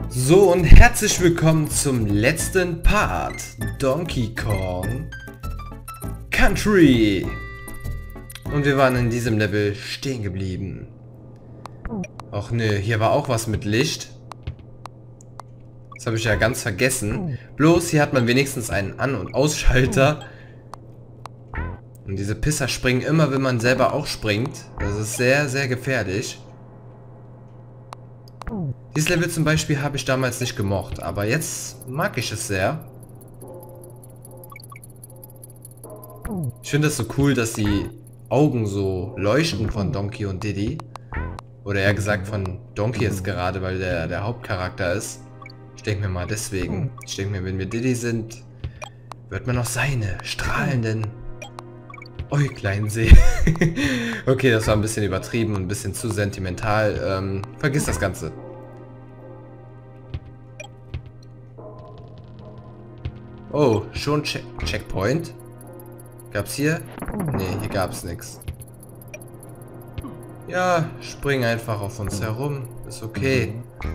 So und herzlich willkommen zum letzten Part Donkey Kong Country. Und wir waren in diesem Level stehen geblieben. Ach nö, hier war auch was mit Licht. Das habe ich ja ganz vergessen. Bloß hier hat man wenigstens einen An- und Ausschalter. Und diese Pisser springen immer, wenn man selber auch springt. Das ist sehr, sehr gefährlich. Dieses Level zum Beispiel habe ich damals nicht gemocht, aber jetzt mag ich es sehr. Ich finde es so cool, dass die Augen so leuchten von Donkey und Diddy. Oder eher gesagt von Donkey jetzt gerade, weil der Hauptcharakter ist. Ich denke mir mal deswegen. Ich denke mir, wenn wir Diddy sind, wird man noch seine strahlenden Äuglein sehen. Okay, das war ein bisschen übertrieben und ein bisschen zu sentimental. Vergiss das Ganze. Oh, schon Checkpoint. Gab's hier? Nee, hier gab's nichts. Ja, spring einfach auf uns herum. Ist okay.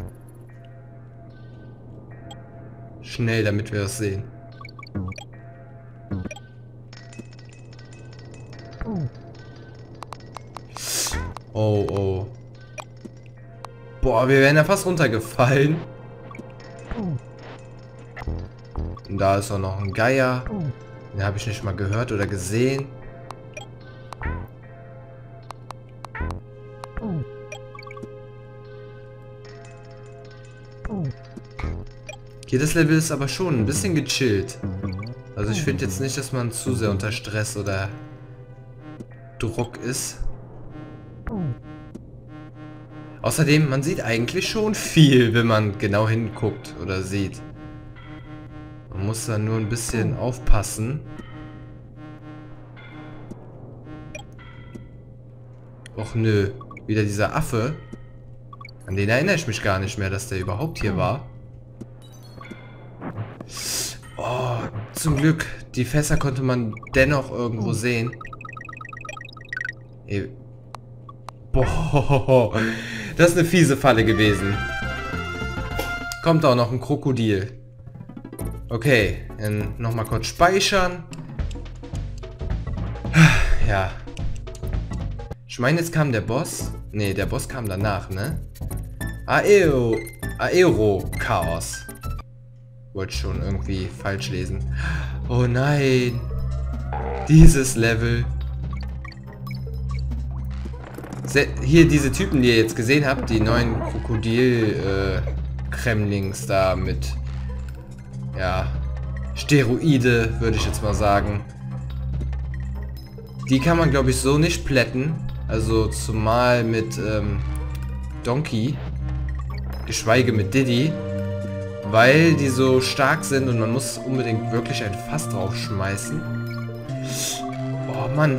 Schnell, damit wir das sehen. Oh, oh. Boah, wir wären ja fast runtergefallen. Und da ist auch noch ein Geier. Den habe ich nicht mal gehört oder gesehen. Hier, das Level ist aber schon ein bisschen gechillt. Also ich finde jetzt nicht, dass man zu sehr unter Stress oder Druck ist. Außerdem, man sieht eigentlich schon viel, wenn man genau hinguckt oder sieht. Man muss da nur ein bisschen aufpassen. Och nö, wieder dieser Affe. An den erinnere ich mich gar nicht mehr, dass der überhaupt hier war. Oh, zum Glück. Die Fässer konnte man dennoch irgendwo sehen. Boah, das ist eine fiese Falle gewesen. Kommt auch noch ein Krokodil. Okay, dann nochmal kurz speichern. Ja. Ich meine, jetzt kam der Boss. Ne, der Boss kam danach, ne? Aero-Chaos. Wollte schon irgendwie falsch lesen. Oh nein. Dieses Level. Hier diese Typen, die ihr jetzt gesehen habt, die neuen Krokodil-Kremlings da mit... Ja, Steroide, würde ich jetzt mal sagen. Die kann man, glaube ich, so nicht plätten. Also zumal mit Donkey. Geschweige mit Diddy. Weil die so stark sind und man muss unbedingt wirklich ein Fass drauf schmeißen. Oh Mann.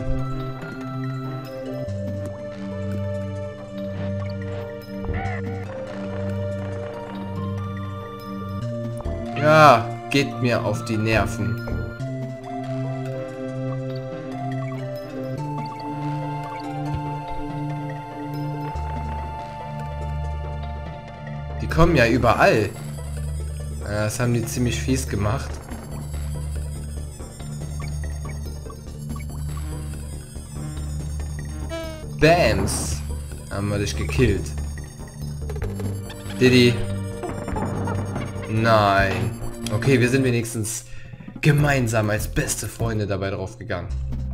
Ja, geht mir auf die Nerven. Die kommen ja überall. Ja, das haben die ziemlich fies gemacht. Bams. Haben wir dich gekillt. Diddy. Nein. Okay, wir sind wenigstens gemeinsam als beste Freunde dabei drauf gegangen.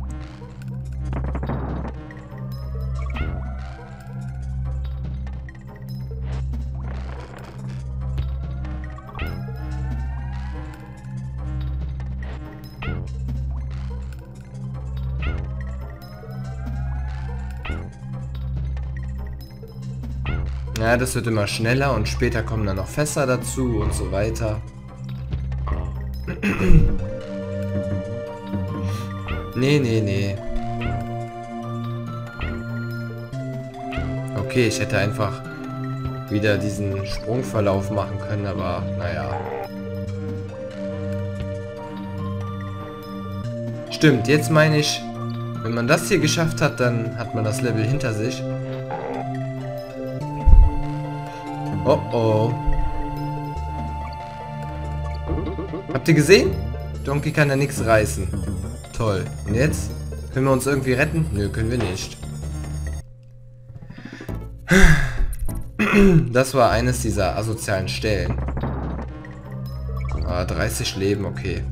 Ja, das wird immer schneller und später kommen dann noch Fässer dazu und so weiter. Nee, nee, nee. Okay, ich hätte einfach wieder diesen Sprungverlauf machen können, aber naja. Stimmt, jetzt meine ich, wenn man das hier geschafft hat, dann hat man das Level hinter sich. Oh oh. Habt ihr gesehen? Donkey kann da nichts reißen. Toll. Und jetzt? Können wir uns irgendwie retten? Nö, können wir nicht. Das war eines dieser asozialen Stellen. Ah, 30 Leben, okay.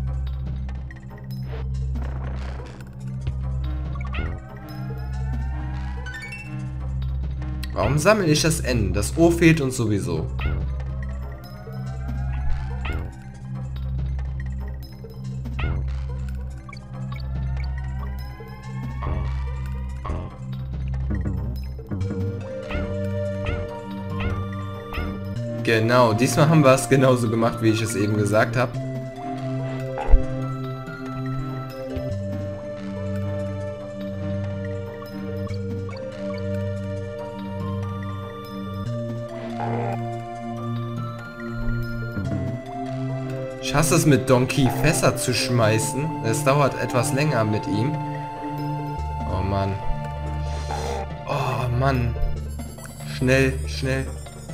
Warum sammle ich das N? Das O fehlt uns sowieso. Genau, diesmal haben wir es genauso gemacht, wie ich es eben gesagt habe. Ich hasse es, mit Donkey Fässer zu schmeißen. Es dauert etwas länger mit ihm. Oh Mann. Oh Mann. Schnell, schnell.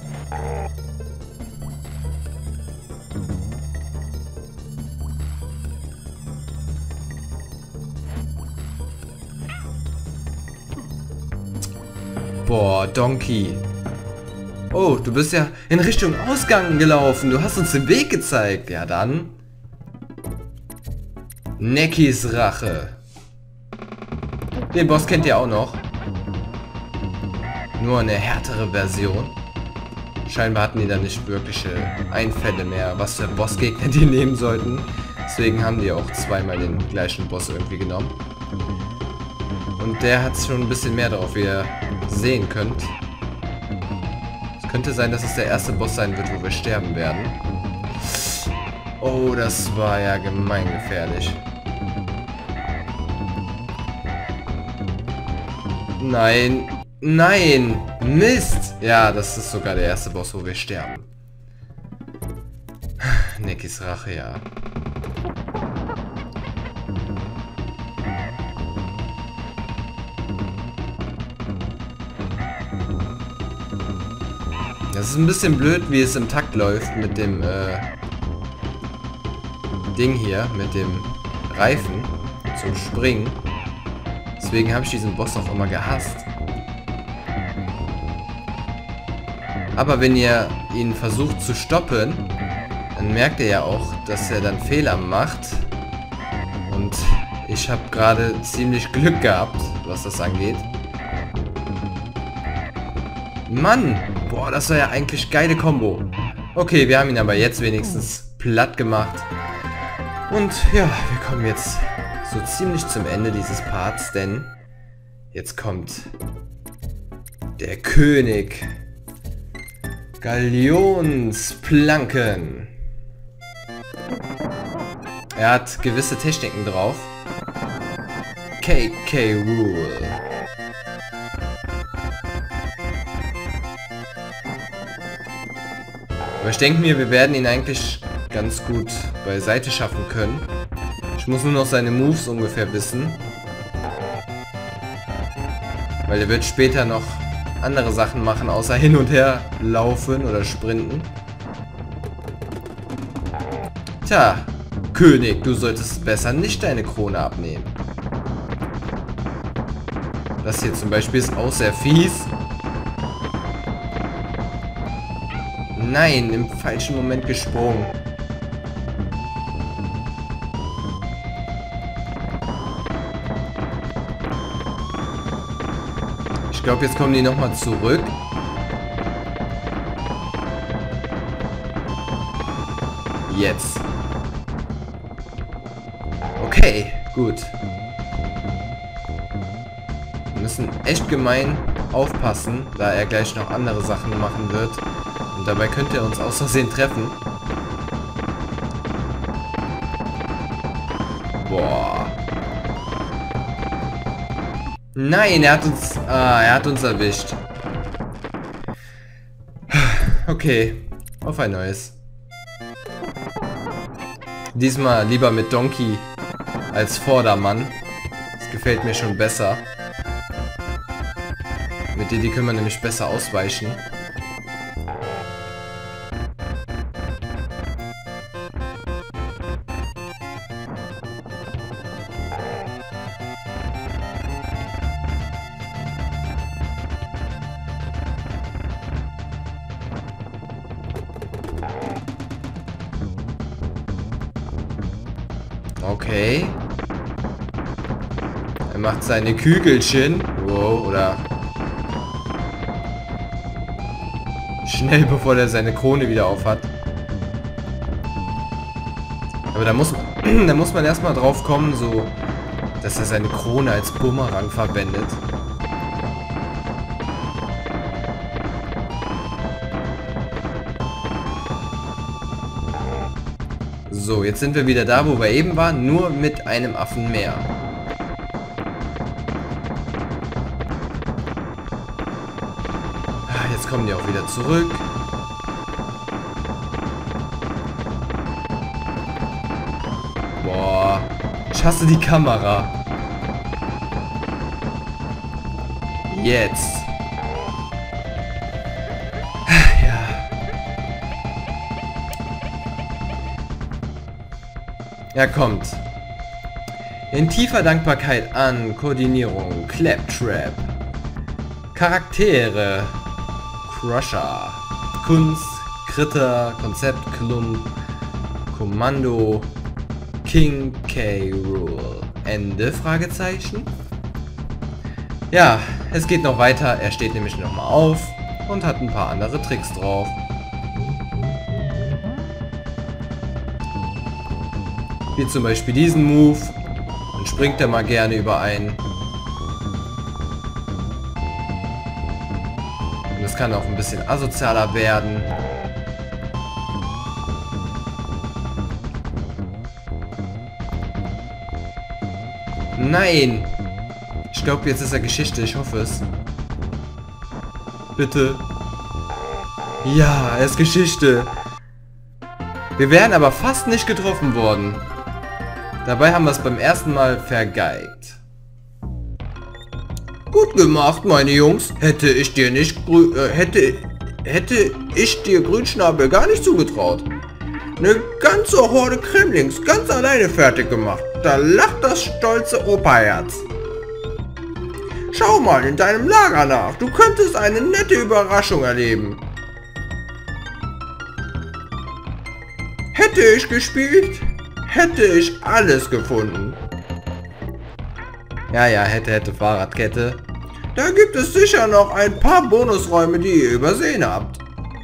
Boah, Donkey. Oh, du bist ja in Richtung Ausgang gelaufen. Du hast uns den Weg gezeigt. Ja dann. Neckys Rache. Den Boss kennt ihr auch noch. Nur eine härtere Version. Scheinbar hatten die da nicht wirkliche Einfälle mehr, was für Bossgegner die nehmen sollten. Deswegen haben die auch zweimal den gleichen Boss irgendwie genommen. Und der hat schon ein bisschen mehr drauf, wie ihr sehen könnt. Es könnte sein, dass es der erste Boss sein wird, wo wir sterben werden. Oh, das war ja gemeingefährlich. Nein, nein, Mist. Ja, das ist sogar der erste Boss, wo wir sterben. Neckys Rache, ja. Das ist ein bisschen blöd, wie es im Takt läuft mit dem Ding hier, mit dem Reifen zum Springen. Deswegen habe ich diesen Boss auch immer gehasst. Aber wenn ihr ihn versucht zu stoppen, dann merkt ihr ja auch, dass er dann Fehler macht. Und ich habe gerade ziemlich Glück gehabt, was das angeht. Mann! Boah, das war ja eigentlich geile Kombo. Okay, wir haben ihn aber jetzt wenigstens platt gemacht. Und ja, wir kommen jetzt so ziemlich zum Ende dieses Parts, denn jetzt kommt der König. Galionsplanken. Er hat gewisse Techniken drauf. KK Rule. Aber ich denke mir, wir werden ihn eigentlich ganz gut beiseite schaffen können. Ich muss nur noch seine Moves ungefähr wissen. Weil er wird später noch andere Sachen machen, außer hin und her laufen oder sprinten. Tja, König, du solltest besser nicht deine Krone abnehmen. Das hier zum Beispiel ist auch sehr fies. Nein, im falschen Moment gesprungen. Ich glaube, jetzt kommen die nochmal zurück. Jetzt. Okay, gut. Wir müssen echt gemein aufpassen, da er gleich noch andere Sachen machen wird. Und dabei könnte er uns aus Versehen treffen. Boah. Nein, er hat uns erwischt. Okay, auf ein neues. Diesmal lieber mit Donkey als Vordermann. Das gefällt mir schon besser. Mit Diddy können wir nämlich besser ausweichen. Okay. Er macht seine Kügelchen. Wow, oder... Schnell, bevor er seine Krone wieder aufhat. Aber da muss man erstmal drauf kommen, so, dass er seine Krone als Bumerang verwendet. So, jetzt sind wir wieder da, wo wir eben waren, nur mit einem Affen mehr. Jetzt kommen die auch wieder zurück. Boah, ich hasse die Kamera. Jetzt. Ja. Ja, kommt. In tiefer Dankbarkeit an Koordinierung, Claptrap, Charaktere, Crusher, Kunst, Kritter, Konzept, Klump, Kommando, King K. Rool. Ende? Fragezeichen? Ja, es geht noch weiter. Er steht nämlich nochmal auf und hat ein paar andere Tricks drauf. Wie zum Beispiel diesen Move. Dann springt er mal gerne über einen. Und es kann auch ein bisschen asozialer werden. Nein! Ich glaube, jetzt ist er Geschichte. Ich hoffe es. Bitte. Ja, er ist Geschichte. Wir wären aber fast nicht getroffen worden. Dabei haben wir es beim ersten Mal vergeigt. Gut gemacht, meine Jungs. Hätte ich dir Grünschnabel gar nicht zugetraut. Eine ganze Horde Kremlings ganz alleine fertig gemacht. Da lacht das stolze Opa-Herz. Schau mal in deinem Lager nach. Du könntest eine nette Überraschung erleben. Hätte ich gespielt, hätte ich alles gefunden. Ja, hätte Fahrradkette. Da gibt es sicher noch ein paar Bonusräume, die ihr übersehen habt.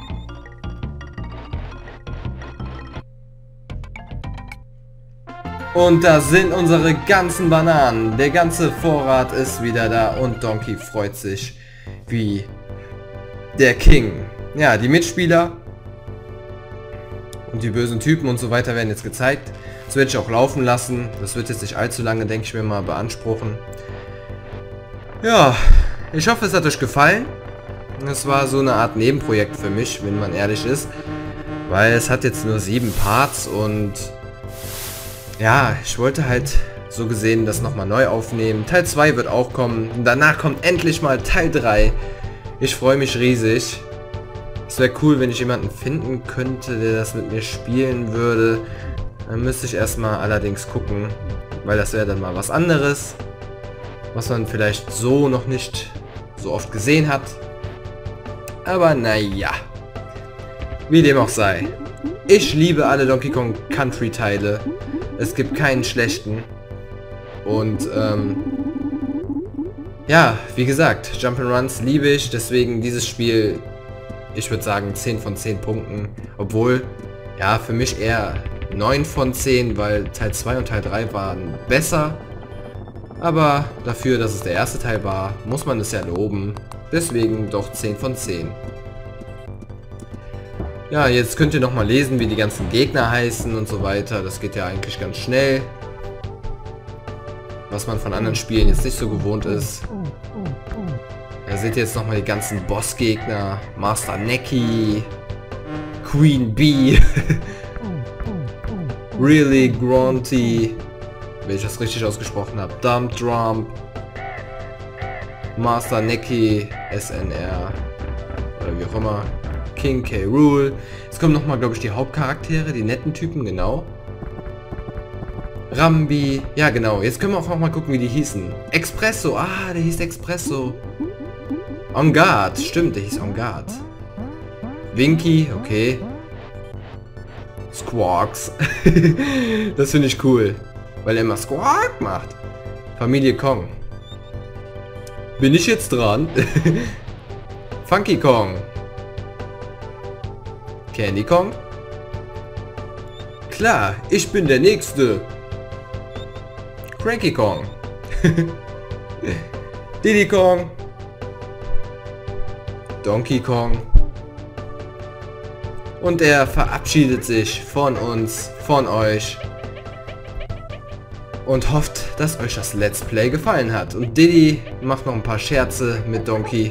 Und da sind unsere ganzen Bananen. Der ganze Vorrat ist wieder da und Donkey freut sich wie der King. Ja, die Mitspieler und die bösen Typen und so weiter werden jetzt gezeigt. Das werde ich auch laufen lassen. Das wird jetzt nicht allzu lange, denke ich mir mal, beanspruchen. Ja, ich hoffe, es hat euch gefallen. Das war so eine Art Nebenprojekt für mich, wenn man ehrlich ist. Weil es hat jetzt nur 7 Parts und... ja, ich wollte halt so gesehen das nochmal neu aufnehmen. Teil 2 wird auch kommen. Und danach kommt endlich mal Teil 3. Ich freue mich riesig. Es wäre cool, wenn ich jemanden finden könnte, der das mit mir spielen würde. Dann müsste ich erstmal allerdings gucken, weil das wäre dann mal was anderes, was man vielleicht so noch nicht so oft gesehen hat. Aber naja, wie dem auch sei. Ich liebe alle Donkey Kong Country Teile. Es gibt keinen schlechten. Und ja, wie gesagt, Jump'n'Runs liebe ich, deswegen dieses Spiel, ich würde sagen 10 von 10 Punkten. Obwohl, ja, für mich eher 9 von 10, weil Teil 2 und Teil 3 waren besser. Aber dafür, dass es der erste Teil war, muss man es ja loben. Deswegen doch 10 von 10. Ja, jetzt könnt ihr noch mal lesen, wie die ganzen Gegner heißen und so weiter. Das geht ja eigentlich ganz schnell. Was man von anderen Spielen jetzt nicht so gewohnt ist. Da seht ihr jetzt noch mal die ganzen Bossgegner. Master Necky. Queen Bee. Really Grunty. Wenn ich das richtig ausgesprochen habe. Dump Drum. Master Necky. SNR. Oder wie auch immer. King K. Rool. Jetzt kommen nochmal, glaube ich, die Hauptcharaktere, die netten Typen, genau. Rambi. Ja, genau. Jetzt können wir auch noch mal gucken, wie die hießen. Expresso. Ah, der hieß Expresso. On Guard. Stimmt, der hieß On Guard. Winky. Okay. Squawks. Das finde ich cool, weil er immer Squawk macht. Familie Kong. Bin ich jetzt dran? Funky Kong. Candy Kong. Klar, ich bin der Nächste. Cranky Kong. Diddy Kong. Donkey Kong. Und er verabschiedet sich von uns, von euch. Und hofft, dass euch das Let's Play gefallen hat. Und Diddy macht noch ein paar Scherze mit Donkey.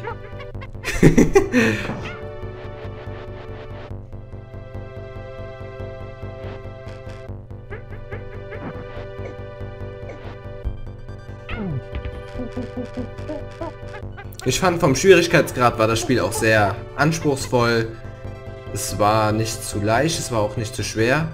Ich fand, vom Schwierigkeitsgrad war das Spiel auch sehr anspruchsvoll. Es war nicht zu leicht, es war auch nicht zu schwer.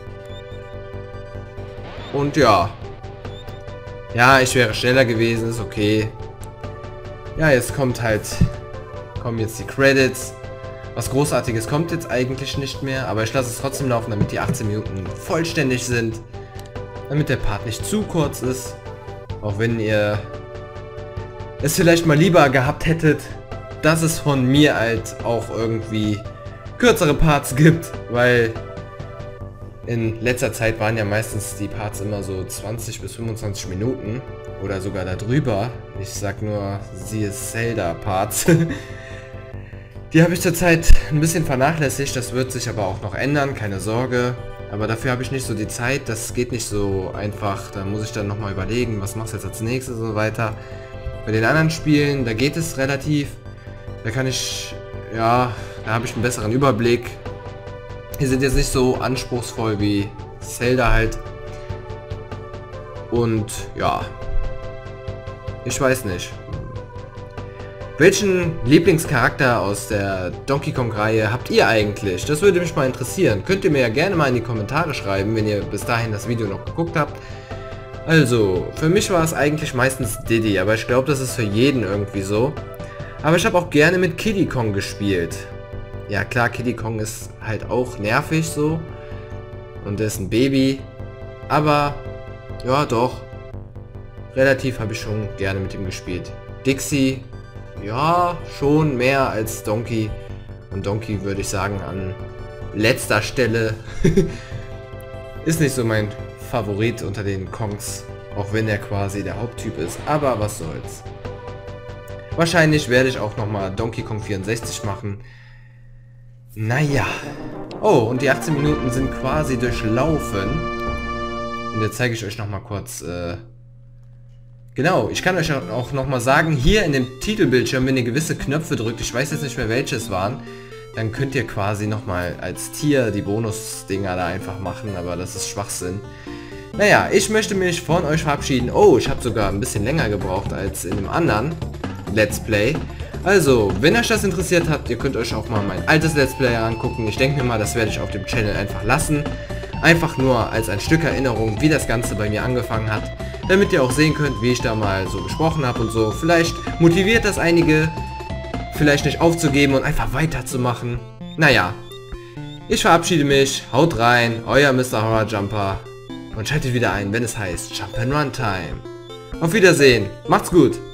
Und ja. Ja, ich wäre schneller gewesen, ist okay. Ja, jetzt kommen jetzt die Credits. Was Großartiges kommt jetzt eigentlich nicht mehr, aber ich lasse es trotzdem laufen, damit die 18 Minuten vollständig sind. Damit der Part nicht zu kurz ist. Auch wenn ihr es vielleicht mal lieber gehabt hättet, dass es von mir halt auch irgendwie kürzere Parts gibt, weil in letzter Zeit waren ja meistens die Parts immer so 20 bis 25 Minuten oder sogar darüber. Ich sag nur, siehe Zelda Parts. Die habe ich zurzeit ein bisschen vernachlässigt, das wird sich aber auch noch ändern, keine Sorge. Aber dafür habe ich nicht so die Zeit, das geht nicht so einfach, da muss ich dann nochmal überlegen, was machst du jetzt als nächstes und so weiter. Bei den anderen Spielen, da geht es relativ, da kann ich, ja, da habe ich einen besseren Überblick. Die sind jetzt nicht so anspruchsvoll wie Zelda halt. Und ja, ich weiß nicht. Welchen Lieblingscharakter aus der Donkey Kong Reihe habt ihr eigentlich? Das würde mich mal interessieren. Könnt ihr mir ja gerne mal in die Kommentare schreiben, wenn ihr bis dahin das Video noch geguckt habt. Also, für mich war es eigentlich meistens Diddy, aber ich glaube, das ist für jeden irgendwie so. Aber ich habe auch gerne mit Kiddy Kong gespielt. Ja klar, Kiddy Kong ist halt auch nervig so. Und er ist ein Baby. Aber, ja doch. Relativ habe ich schon gerne mit ihm gespielt. Dixie, ja, schon mehr als Donkey. Und Donkey würde ich sagen an letzter Stelle. Ist nicht so mein Favorit unter den Kongs. Auch wenn er quasi der Haupttyp ist. Aber was soll's. Wahrscheinlich werde ich auch nochmal Donkey Kong 64 machen. Naja. Oh, und die 18 Minuten sind quasi durchlaufen. Und jetzt zeige ich euch nochmal kurz... Genau, ich kann euch auch nochmal sagen, hier in dem Titelbildschirm, wenn ihr gewisse Knöpfe drückt, ich weiß jetzt nicht mehr welche es waren, dann könnt ihr quasi nochmal als Tier die Bonus-Dinger da einfach machen, aber das ist Schwachsinn. Naja, ich möchte mich von euch verabschieden. Oh, ich habe sogar ein bisschen länger gebraucht als in dem anderen Let's Play. Also, wenn euch das interessiert hat, ihr könnt euch auch mal mein altes Let's Play angucken. Ich denke mir mal, das werde ich auf dem Channel einfach lassen. Einfach nur als ein Stück Erinnerung, wie das Ganze bei mir angefangen hat. Damit ihr auch sehen könnt, wie ich da mal so gesprochen habe und so. Vielleicht motiviert das einige, vielleicht nicht aufzugeben und einfach weiterzumachen. Naja, ich verabschiede mich, haut rein, euer Mr. Horror Jumper und schaltet wieder ein, wenn es heißt Jump and Run Time. Auf Wiedersehen, macht's gut!